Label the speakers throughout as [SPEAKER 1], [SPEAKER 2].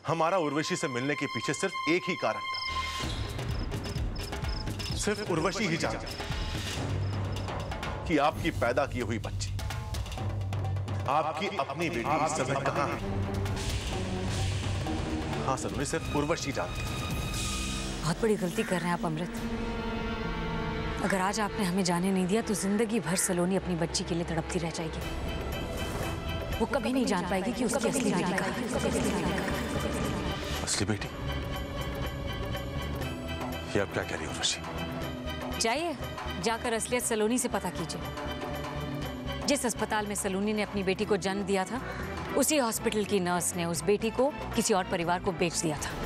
[SPEAKER 1] हमारा उर्वशी से मिलने के पीछे सिर्फ एक ही कारण था। सिर्फ उर्वशी ही जानती कि आपकी पैदा की हुई बच्ची, आपकी अपनी बेटी इस समय कहां है। हाँ सलोनी, सिर्फ उर्वशी जानती।
[SPEAKER 2] बहुत बड़ी गलती कर रहे हैं आप अमृत। अगर आज आपने हमें जाने नहीं दिया तो जिंदगी भर सलोनी अपनी बच्ची के लिए तड़पती रह जाएगी। वो कभी नहीं जान पाएगी कि उसकी असली बेटी कहाँ है।
[SPEAKER 1] असली बेटी? ये आप क्या कह रही हो उर्वशी?
[SPEAKER 2] जाइए, जाकर असलियत सलोनी से पता कीजिए। जिस अस्पताल में सलोनी ने अपनी बेटी को जन्म दिया था, उसी हॉस्पिटल की नर्स ने उस बेटी को किसी और परिवार को बेच दिया था।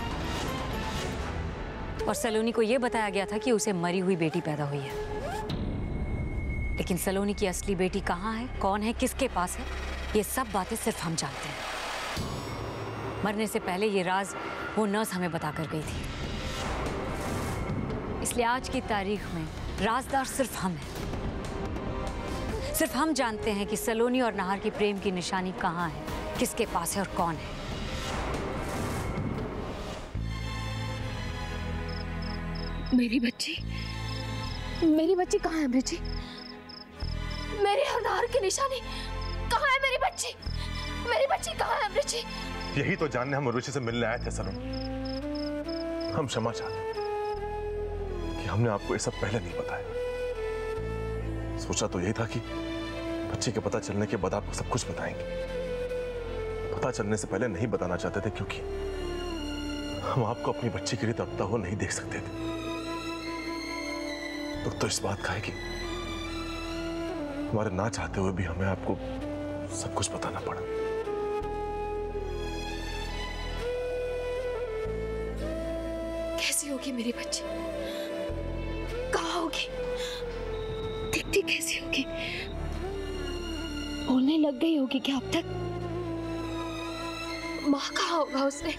[SPEAKER 2] और सलोनी को यह बताया गया था कि उसे मरी हुई बेटी पैदा हुई है। लेकिन सलोनी की असली बेटी कहाँ है, कौन है, किसके पास है, ये सब बातें सिर्फ हम जानते हैं। मरने से पहले ये राज वो नर्स हमें बताकर गई थी। इसलिए आज की तारीख में राजदार सिर्फ हम हैं। सिर्फ हम जानते हैं कि सलोनी और नाहर की प्रेम की निशानी कहाँ है, किसके पास है और कौन है।
[SPEAKER 3] मेरी बच्ची कहाँ है अमृत जी? मेरे और नाहर की निशानी कहाँ है? मेरी बच्ची कहाँ है अमृत जी?
[SPEAKER 1] यही तो जानने हम उर्वशी से मिलने आए थे सलोनी। हम क्षमा चाहते हैं कि हमने आपको ये सब पहले नहीं बताया। सोचा तो यही था कि बच्चे के पता चलने के बाद आपको सब कुछ बताएंगे। पता चलने से पहले नहीं बताना चाहते थे क्योंकि हम आपको अपनी बच्ची के लिए तड़पता हुआ नहीं देख सकते थे। तो इस बात का है कि हमारे ना चाहते हुए भी हमें आपको सब कुछ बताना पड़ा।
[SPEAKER 3] कैसी होगी मेरी बच्ची? कहाँ होगी? दिखती कैसी होगी? बोलने लग गई होगी क्या अब तक? माँ कहाँ होगा उसने?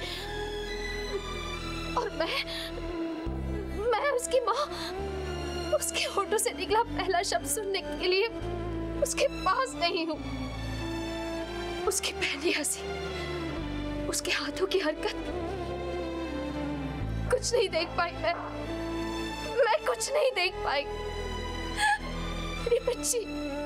[SPEAKER 3] और मैं उसकी माँ, उसके होठों से निकला पहला शब्द सुनने के लिए उसके पास नहीं हूँ। उसकी पहली हंसी, उसके हाथों की हरकत, कुछ नहीं देख पाई मैं कुछ नहीं देख पाई। मेरी बच्ची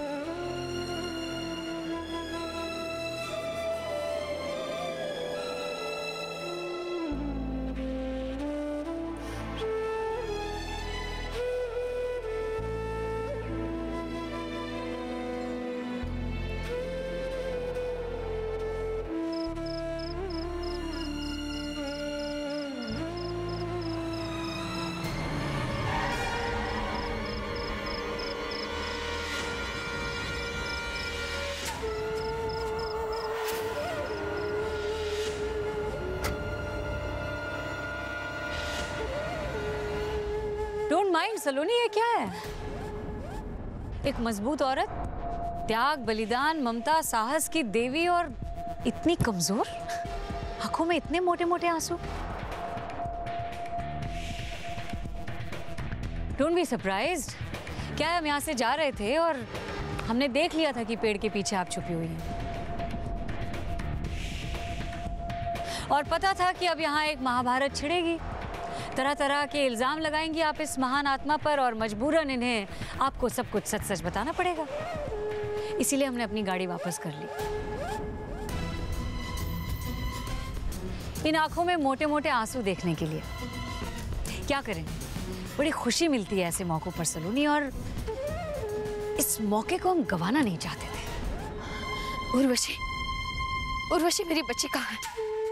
[SPEAKER 2] डोंट माइंड सलोनी, ये क्या है? एक मजबूत औरत, त्याग, बलिदान, ममता, साहस की देवी और इतनी कमजोर, आंखों में इतने मोटे मोटे आंसू। Don't be surprised. क्या हम यहाँ से जा रहे थे और हमने देख लिया था कि पेड़ के पीछे आप छुपी हुई हैं, और पता था कि अब यहाँ एक महाभारत छिड़ेगी। तरह तरह के इल्जाम लगाएंगी आप इस महान आत्मा पर और मजबूरन इन्हें आपको सब कुछ सच सच बताना पड़ेगा। इसीलिए हमने अपनी गाड़ी वापस कर ली। इन आंखों में मोटे मोटे आंसू देखने के लिए। क्या करें, बड़ी खुशी मिलती है ऐसे मौकों पर सलोनी, और इस मौके को हम गंवाना नहीं चाहते थे।
[SPEAKER 3] उर्वशी मेरी बच्ची कहाँ है?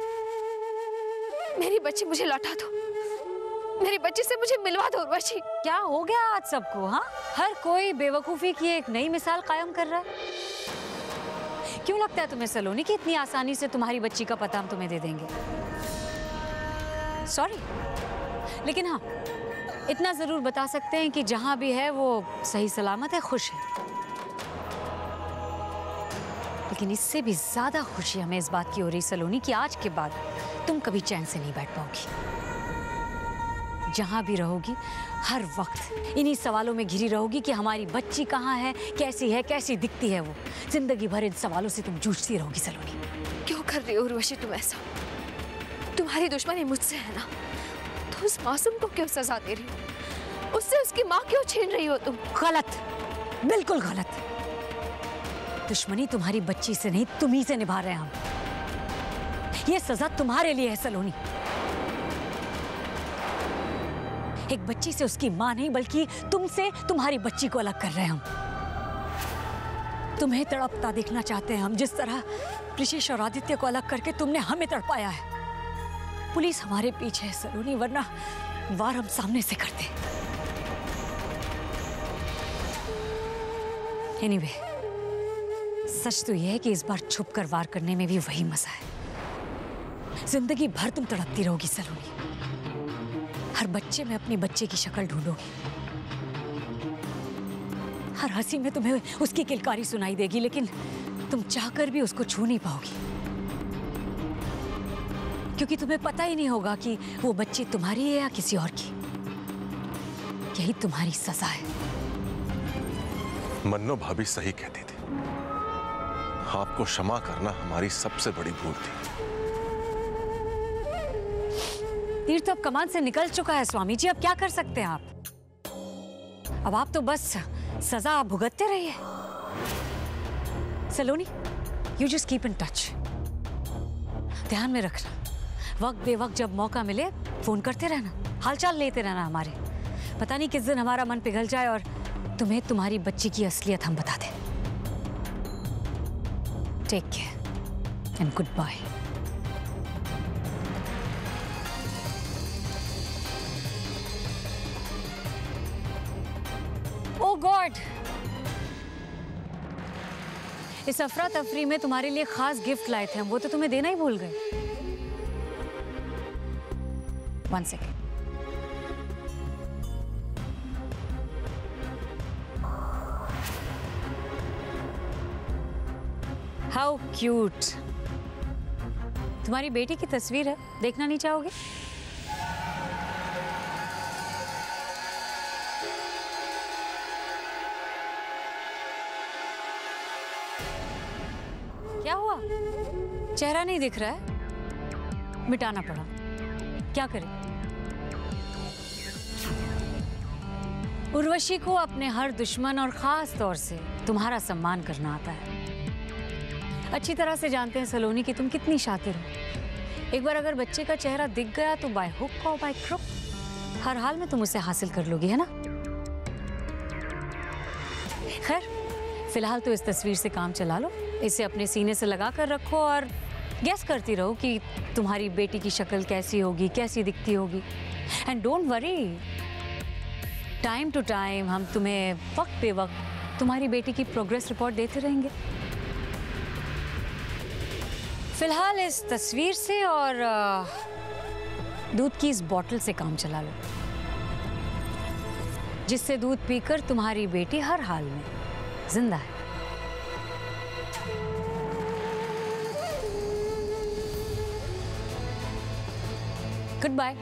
[SPEAKER 3] मेरी बच्ची मुझे लौटा दो, मेरी बच्ची से मुझे मिलवा दो उर्वशी।
[SPEAKER 2] क्या हो गया आज सबको? हाँ, हर कोई बेवकूफी की एक नई मिसाल कायम कर रहा है। क्यों लगता है तुम्हें सलोनी कि इतनी आसानी से तुम्हारी बच्ची का पता हम तुम्हें दे देंगे? सॉरी, लेकिन हाँ, इतना जरूर बता सकते हैं कि जहां भी है वो सही सलामत है, खुश है। लेकिन इससे भी ज्यादा खुशी हमें इस बात की हो रही सलोनी कि आज के बाद तुम कभी चैन से नहीं बैठ पाओगी। जहां भी रहोगी हर वक्त इन्हीं सवालों में घिरी रहोगी कि हमारी बच्ची कहाँ है, कैसी दिखती है वो। जिंदगी भर इन सवालों से तुम जूझती रहोगी सलोनी।
[SPEAKER 3] क्यों कर रही हो उर्वशी तुम ऐसा? तुम तुम्हारी दुश्मनी मुझसे है ना, तो उस मासूम को क्यों सजा दे रही हो? उससे उसकी माँ क्यों छीन रही हो तुम?
[SPEAKER 2] गलत, बिल्कुल गलत। दुश्मनी तुम्हारी बच्ची से नहीं, तुम्ही से निभा रहे हैं हम। ये सजा तुम्हारे लिए है सलोनी। एक बच्ची से उसकी माँ नहीं, बल्कि तुमसे तुम्हारी बच्ची को अलग कर रहे हैं हम। तुम्हें तड़पता देखना चाहते हैं हम, जिस तरह ऋषिश और आदित्य को अलग करके तुमने हमें तड़पाया है। पुलिस हमारे पीछे है सलोनी, वरना वार हम सामने से करते। एनीवे, सच तो यह है कि इस बार छुप कर वार करने में भी वही मजा है। जिंदगी भर तुम तड़पती रहोगी सलोनी। हर बच्चे में अपनी बच्चे की शक्ल ढूंढोगी। हर हंसी में तुम्हें उसकी किलकारी सुनाई देगी, लेकिन तुम चाहकर भी उसको छू नहीं पाओगी, क्योंकि तुम्हें पता ही नहीं होगा कि वो बच्ची तुम्हारी है या किसी और की। यही तुम्हारी सजा है।
[SPEAKER 1] मन्नो भाभी सही कहती थी, आपको क्षमा करना हमारी सबसे बड़ी भूल थी।
[SPEAKER 2] तीर तो अब कमान से निकल चुका है स्वामी जी, अब क्या कर सकते हैं आप? अब आप तो बस सजा भुगतते रहिए। Saloni, you just keep in touch. ध्यान में रखना, वक्त बेवक्त जब मौका मिले फोन करते रहना, हालचाल लेते रहना हमारे। पता नहीं किस दिन हमारा मन पिघल जाए और तुम्हें तुम्हारी बच्ची की असलियत हम बता दें। Take care and goodbye. Oh God, इस अफरा तफरी में तुम्हारे लिए खास गिफ्ट लाए थे हम, वो तो तुम्हें देना ही भूल गए। 1 सेकेंड। How cute. तुम्हारी बेटी की तस्वीर है, देखना नहीं चाहोगे? क्या हुआ? चेहरा नहीं दिख रहा है? मिटाना पड़ा। क्या करें? उर्वशी को अपने हर दुश्मन और खास तौर से तुम्हारा सम्मान करना आता है। अच्छी तरह से जानते हैं सलोनी कि तुम कितनी शातिर हो। एक बार अगर बच्चे का चेहरा दिख गया तो बाय हुक और बाय क्रुक हर हाल में तुम उसे हासिल कर लोगी, है ना? खैर, फिलहाल तो इस तस्वीर से काम चला लो। इसे अपने सीने से लगा कर रखो और गेस करती रहो कि तुम्हारी बेटी की शक्ल कैसी होगी, कैसी दिखती होगी। And don't worry, time to time हम तुम्हें वक्त बे वक्त तुम्हारी बेटी की प्रोग्रेस रिपोर्ट देते रहेंगे। फिलहाल इस तस्वीर से और दूध की इस बोतल से काम चला लो, जिससे दूध पीकर तुम्हारी बेटी हर हाल में जिंदा है। Goodbye.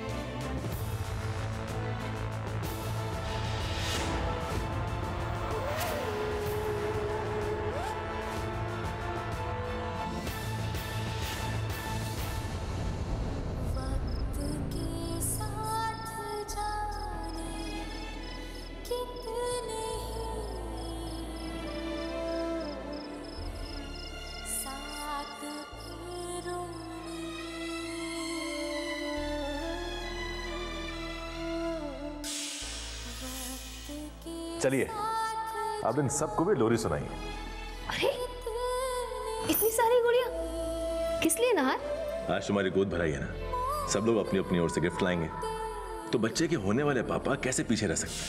[SPEAKER 1] चलिए, आप इन सबको भी लोरी सुनाइए।
[SPEAKER 3] अरे, इतनी सारी गुड़िया किस लिए नार?
[SPEAKER 1] आज तुम्हारी गोद भराई है ना, सब लोग अपनी अपनी ओर से गिफ्ट लाएंगे, तो बच्चे के होने वाले पापा कैसे पीछे रह सकते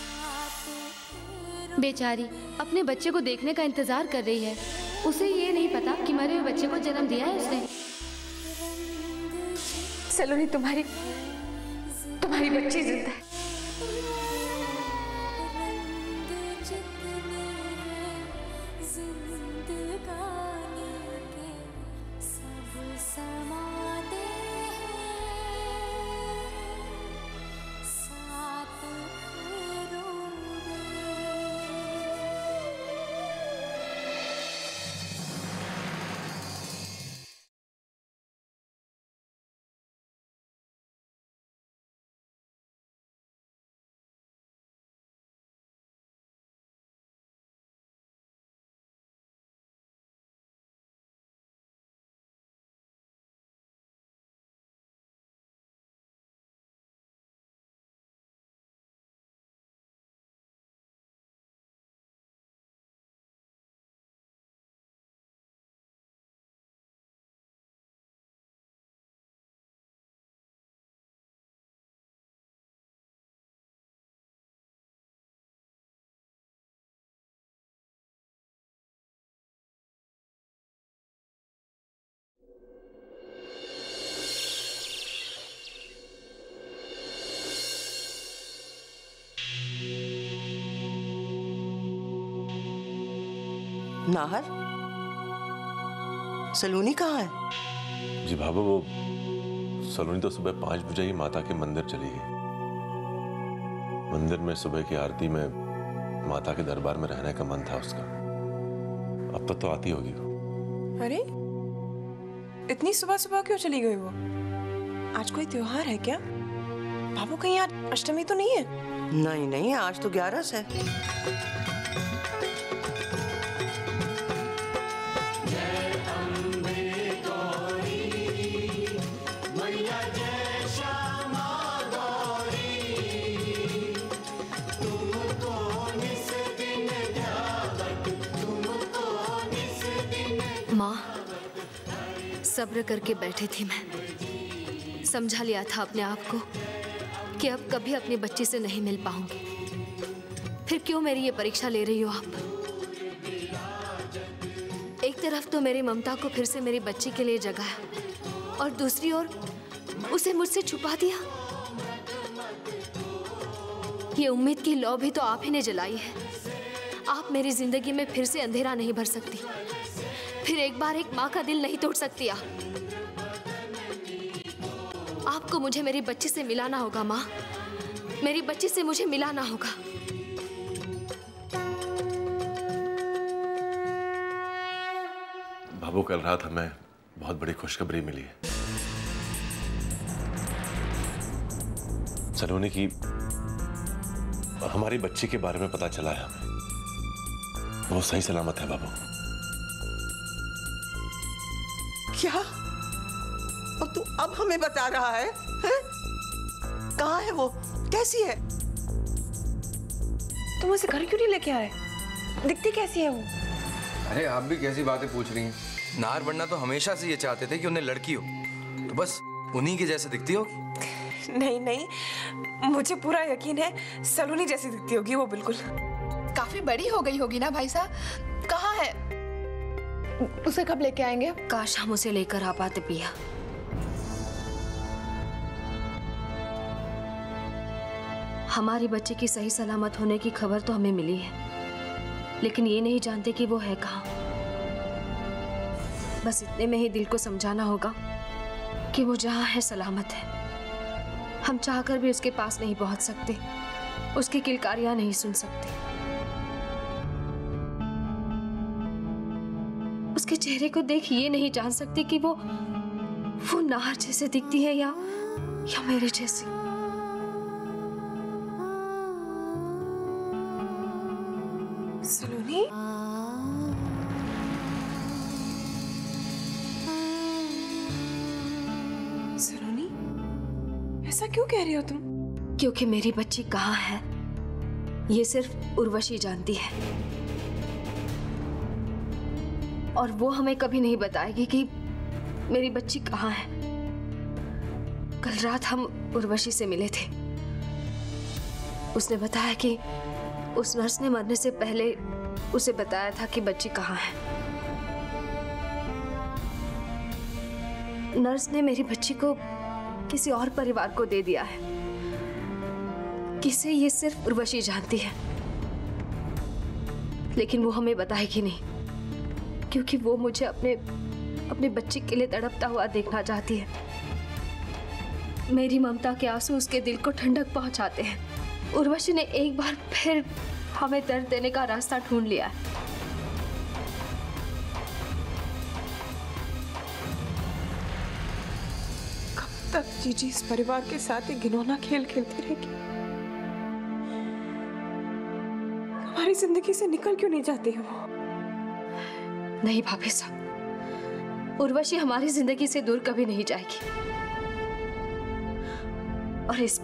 [SPEAKER 1] हैं?
[SPEAKER 4] बेचारी अपने बच्चे को देखने का इंतजार कर रही है। उसे ये नहीं पता कि मरे हुए बच्चे को जन्म दिया है उसने।
[SPEAKER 3] सलोनी, तुम्हारी बच्ची जिंदा है।
[SPEAKER 5] नाहर, सलोनी कहाँ है?
[SPEAKER 1] जी भाभी, वो सलोनी तो सुबह 5 बजे ही माता के मंदिर चली गई। मंदिर में सुबह की आरती में माता के दरबार में रहने का मन था उसका। अब तक तो आती होगी।
[SPEAKER 6] अरे इतनी सुबह सुबह क्यों चली गई वो? आज कोई त्योहार है क्या? बाबू कहीं आज अष्टमी तो नहीं है?
[SPEAKER 5] नहीं नहीं, आज तो 11 है।
[SPEAKER 3] माँ, सब्र करके बैठी थी मैं। समझा लिया था अपने आप को कि अब कभी अपनी बच्ची से नहीं मिल पाऊंगी। फिर क्यों मेरी ये परीक्षा ले रही हो आप? एक तरफ तो मेरी ममता को फिर से मेरी बच्ची के लिए जगाया और दूसरी ओर उसे मुझसे छुपा दिया। ये उम्मीद की लौ भी तो आप ही ने जलाई है। आप मेरी जिंदगी में फिर से अंधेरा नहीं भर सकती, फिर एक बार एक माँ का दिल नहीं तोड़ सकती आप। आपको मुझे मेरी बच्ची से मिलाना होगा माँ, मेरी बच्ची से मुझे मिलाना होगा।
[SPEAKER 1] बाबू, कल रात हमें बहुत बड़ी खुशखबरी मिली है। सलोनी की, हमारी बच्ची के बारे में पता चला है हमें। वो सही सलामत है बाबू।
[SPEAKER 5] क्या? और तू अब हमें बता रहा है? कहाँ है वो? कैसी है?
[SPEAKER 6] तुम उसे घर क्यों नहीं लेके आए? दिखती कैसी है वो?
[SPEAKER 7] अरे आप भी कैसी बातें पूछ रही हैं? नाहर बनना तो हमेशा से ये चाहते थे कि उन्हें लड़की हो, तो बस उन्हीं के जैसे दिखती होगी।
[SPEAKER 6] नहीं नहीं, मुझे पूरा यकीन है सलोनी जैसी दिखती होगी वो। बिल्कुल।
[SPEAKER 8] काफी बड़ी हो गई होगी ना भाई साहब? कहाँ है? उसे कब लेके आएंगे?
[SPEAKER 3] काश हम उसे लेकर आ पाते पिया। हमारी बच्ची की सही सलामत होने की खबर तो हमें मिली है, लेकिन ये नहीं जानते कि वो है कहाँ। बस इतने में ही दिल को समझाना होगा कि वो जहाँ है सलामत है। हम चाहकर भी उसके पास नहीं पहुंच सकते, उसकी किलकारियां नहीं सुन सकते। उसके चेहरे को देख ये नहीं जान सकते कि वो नाहर जैसे दिखती है या मेरे जैसी।
[SPEAKER 6] सलोनी? सलोनी, ऐसा क्यों कह रही हो तुम?
[SPEAKER 3] क्योंकि मेरी बच्ची कहाँ है ये सिर्फ उर्वशी जानती है, और वो हमें कभी नहीं बताएगी कि मेरी बच्ची कहाँ है। कल रात हम उर्वशी से मिले थे। उसने बताया कि उस नर्स ने मरने से पहले उसे बताया था कि बच्ची कहाँ है। नर्स ने मेरी बच्ची को किसी और परिवार को दे दिया है। किसे ये सिर्फ उर्वशी जानती है, लेकिन वो हमें बताएगी नहीं, क्योंकि वो मुझे अपने बच्ची के लिए तड़पता हुआ देखना चाहती है। मेरी ममता के आंसू उसके दिल को ठंडक पहुंचाते हैं। उर्वशी ने एक बार फिर हमें दर्द देने का रास्ता ढूंढ लिया है।
[SPEAKER 6] कब तक जीजी इस परिवार के साथ एक घिनौना खेल खेलती रहेगी? हमारी जिंदगी से निकल क्यों नहीं जाती है वो?
[SPEAKER 3] नहीं भाभी साहब, उर्वशी हमारी जिंदगी से दूर कभी नहीं जाएगी। और इस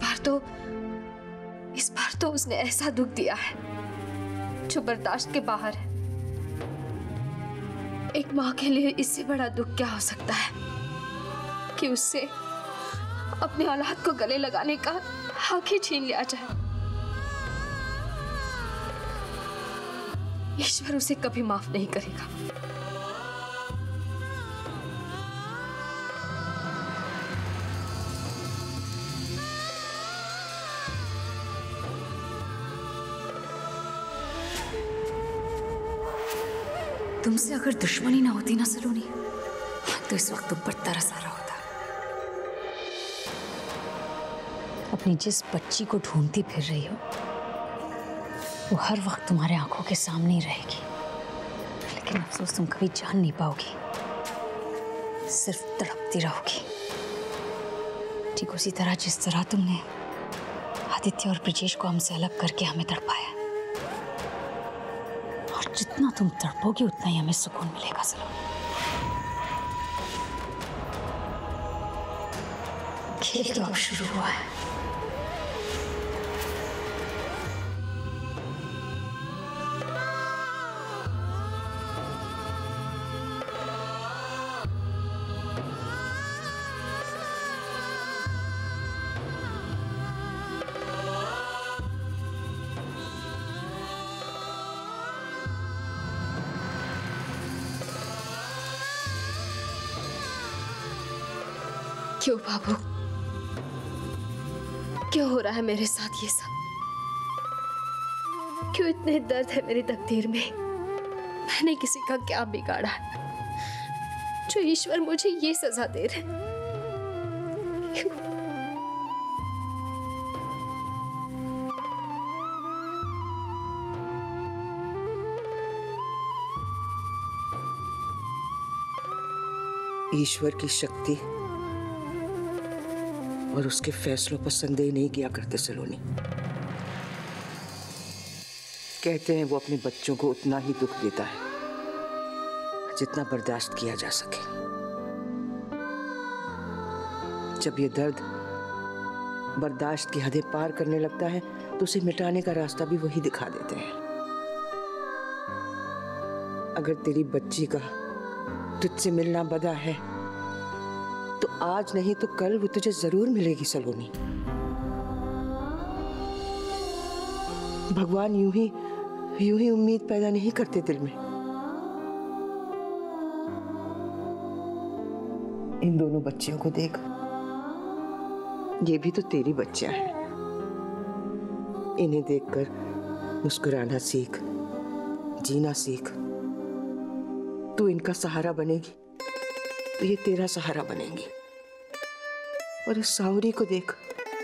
[SPEAKER 3] बार तो उसने ऐसा दुख दिया है जो बर्दाश्त के बाहर है। एक माँ के लिए इससे बड़ा दुख क्या हो सकता है कि उससे अपनी औलाद को गले लगाने का हक ही छीन लिया जाए। ईश्वर उसे कभी माफ नहीं करेगा।
[SPEAKER 2] तुमसे अगर दुश्मनी ना होती ना सलोनी, तो इस वक्त तुम पर तरस आ रहा होता। अपनी जिस बच्ची को ढूंढती फिर रही हो, वो हर वक्त तुम्हारे आंखों के सामने ही रहेगी, लेकिन अफसोस तुम कभी जान नहीं पाओगी, सिर्फ तड़पती रहोगी। ठीक उसी तरह जिस तरह तुमने आदित्य और ब्रिजेश को हमसे अलग करके हमें तड़पाया, और जितना तुम तड़पोगी उतना ही हमें सुकून मिलेगा सलोनी। खेल तो अब शुरू हुआ है।
[SPEAKER 3] क्यों बाबू, क्यों हो रहा है मेरे साथ ये सब? क्यों इतने दर्द है मेरी तकदीर में? मैंने किसी का क्या बिगाड़ा है जो ईश्वर मुझे ये सजा दे रहे? क्यों?
[SPEAKER 5] ईश्वर की शक्ति और उसके फैसलों पर संदेह नहीं किया करते सलोनी। कहते हैं वो अपने बच्चों को उतना ही दुख देता है जितना बर्दाश्त किया जा सके। जब ये दर्द बर्दाश्त की हदें पार करने लगता है तो उसे मिटाने का रास्ता भी वही दिखा देते हैं। अगर तेरी बच्ची का तुझसे मिलना बदा है तो आज नहीं तो कल वो तुझे जरूर मिलेगी सलोनी। भगवान यूं ही उम्मीद पैदा नहीं करते दिल में। इन दोनों बच्चियों को देख, ये भी तो तेरी बच्चियां हैं। इन्हें देखकर मुस्कुराना सीख, जीना सीख। तू इनका सहारा बनेगी तो ये तेरा सहारा बनेंगी। और इस सावरी को देख,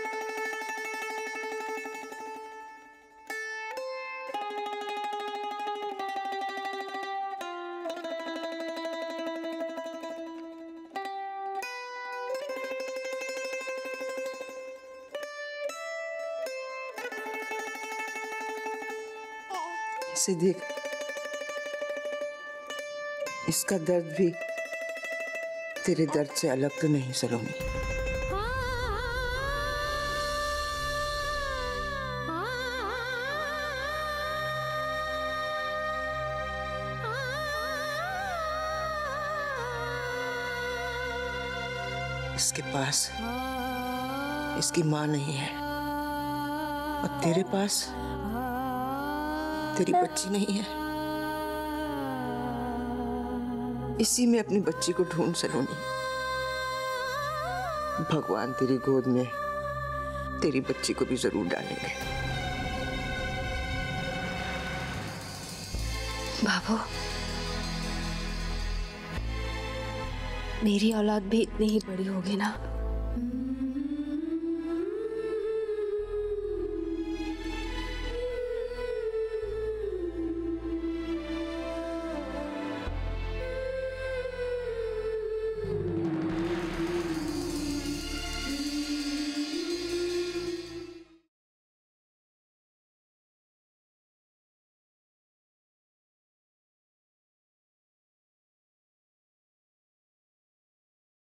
[SPEAKER 5] इसे देख, इसका दर्द भी तेरे दर्द से अलग तो नहीं सलोनी। इसके पास इसकी माँ नहीं है और तेरे पास तेरी बच्ची नहीं है। इसी में अपनी बच्ची को ढूंढ सलोनी। भगवान तेरी गोद में तेरी बच्ची को भी जरूर डालेंगे।
[SPEAKER 3] बाबू, मेरी औलाद भी इतनी ही बड़ी होगी ना